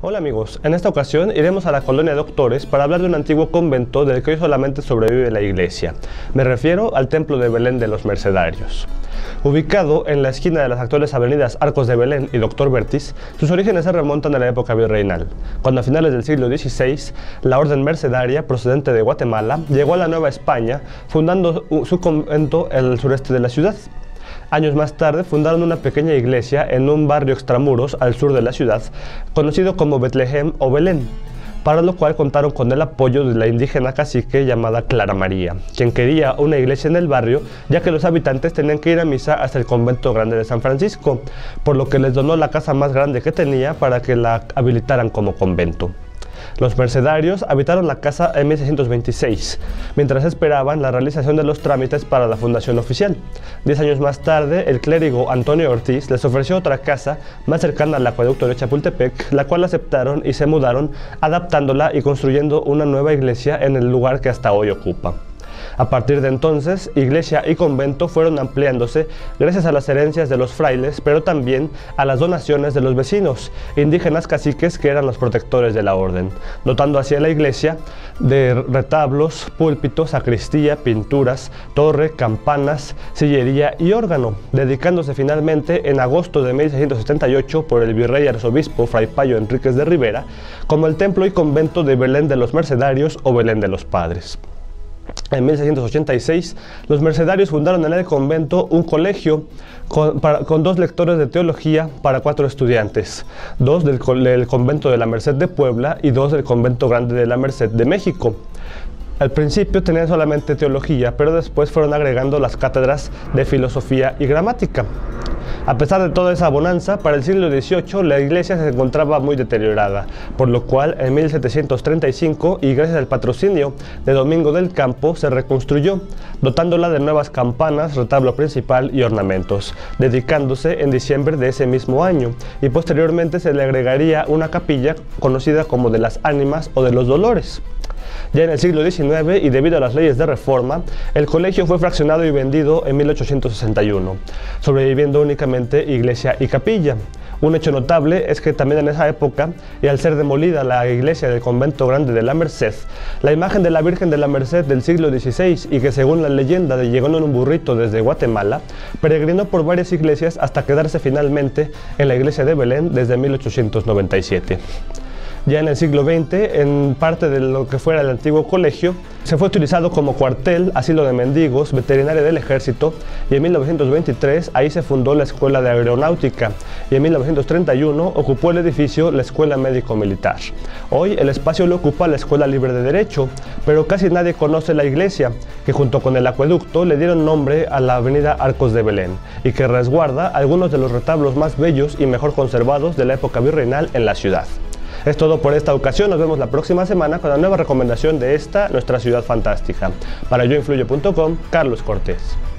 Hola amigos, en esta ocasión iremos a la colonia Doctores para hablar de un antiguo convento del que hoy solamente sobrevive la iglesia. Me refiero al templo de Belén de los Mercedarios. Ubicado en la esquina de las actuales avenidas Arcos de Belén y Doctor Vertis, sus orígenes se remontan a la época virreinal, cuando a finales del siglo XVI, la orden mercedaria procedente de Guatemala llegó a la Nueva España, fundando su convento en el sureste de la ciudad. Años más tarde fundaron una pequeña iglesia en un barrio extramuros al sur de la ciudad, conocido como Betlehem o Belén, para lo cual contaron con el apoyo de la indígena cacique llamada Clara María, quien quería una iglesia en el barrio, ya que los habitantes tenían que ir a misa hasta el convento grande de San Francisco, por lo que les donó la casa más grande que tenía para que la habilitaran como convento. Los mercedarios habitaron la casa en 1626, mientras esperaban la realización de los trámites para la fundación oficial. 10 años más tarde, el clérigo Antonio Ortiz les ofreció otra casa más cercana al acueducto de Chapultepec, la cual aceptaron y se mudaron, adaptándola y construyendo una nueva iglesia en el lugar que hasta hoy ocupa. A partir de entonces, iglesia y convento fueron ampliándose gracias a las herencias de los frailes, pero también a las donaciones de los vecinos, indígenas caciques que eran los protectores de la orden, dotando así a la iglesia de retablos, púlpitos, sacristía, pinturas, torre, campanas, sillería y órgano, dedicándose finalmente en agosto de 1678 por el virrey arzobispo Fray Payo Enríquez de Rivera como el templo y convento de Belén de los Mercedarios o Belén de los Padres. En 1686, los mercedarios fundaron en el convento un colegio con 2 lectores de teología para 4 estudiantes, 2 del convento de la Merced de Puebla y 2 del convento grande de la Merced de México. Al principio tenían solamente teología, pero después fueron agregando las cátedras de filosofía y gramática. A pesar de toda esa bonanza, para el siglo XVIII la iglesia se encontraba muy deteriorada, por lo cual en 1735, y gracias al patrocinio de Domingo del Campo, se reconstruyó, dotándola de nuevas campanas, retablo principal y ornamentos, dedicándose en diciembre de ese mismo año, y posteriormente se le agregaría una capilla conocida como de las Ánimas o de los Dolores. Ya en el siglo XIX, y debido a las leyes de reforma, el colegio fue fraccionado y vendido en 1861, sobreviviendo únicamente iglesia y capilla. Un hecho notable es que también en esa época, y al ser demolida la iglesia del convento grande de la Merced, la imagen de la Virgen de la Merced del siglo XVI, y que según la leyenda llegó en un burrito desde Guatemala, peregrinó por varias iglesias hasta quedarse finalmente en la iglesia de Belén desde 1897. Ya en el siglo XX, en parte de lo que fuera el antiguo colegio, se fue utilizado como cuartel, asilo de mendigos, veterinaria del ejército, y en 1923 ahí se fundó la Escuela de Aeronáutica, y en 1931 ocupó el edificio la Escuela Médico-Militar. Hoy el espacio lo ocupa la Escuela Libre de Derecho, pero casi nadie conoce la iglesia, que junto con el acueducto le dieron nombre a la avenida Arcos de Belén, y que resguarda algunos de los retablos más bellos y mejor conservados de la época virreinal en la ciudad. Es todo por esta ocasión, nos vemos la próxima semana con la nueva recomendación de esta, nuestra ciudad fantástica. Para yoinfluye.com, Carlos Cortés.